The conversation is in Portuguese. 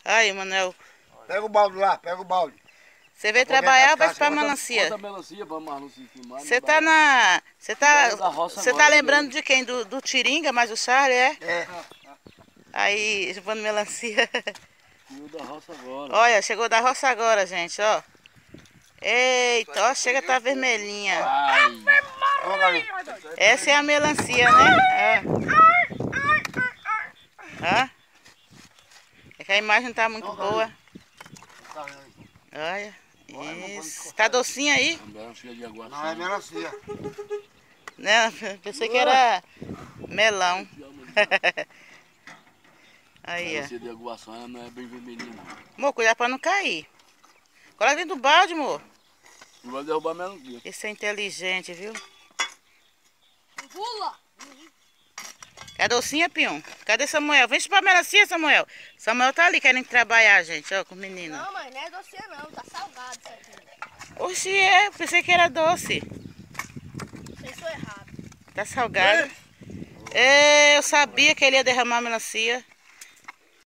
Aí, Manuel. Pega o balde lá, pega o balde. Você veio trabalhar ou vai para melancia? Bota a melancia pra Marluce filmar. Você tá na... Você tá lembrando de quem? Do Tiringa, mas o Charlie, é? É. Aí, chupando melancia. Chegou da roça agora. Olha, chegou da roça agora, gente, ó. Eita, ó, chega, tá vermelhinha. Essa é a melancia, né? Ó. É que a imagem não tá muito boa. Olha. Isso. Tá docinha aí? Não, é melancia. Não, pensei que era melão. Aí, ó. Melancia de aguação, ela não é bem vermelhinha, não. Amor, cuidado pra não cair. Coloca dentro do balde, amor. Não vai derrubar a melancia. Esse é inteligente, viu? Pula! É docinha, Pium? Cadê Samuel? Vem chupar melancia, Samuel. Samuel tá ali querendo trabalhar, gente, ó, com o menino. Não, mãe, não é docinha não, tá salgado isso aqui. Oxi, pensei que era doce. Pensou errado. Tá salgado. Eu sabia que ele ia derramar melancia.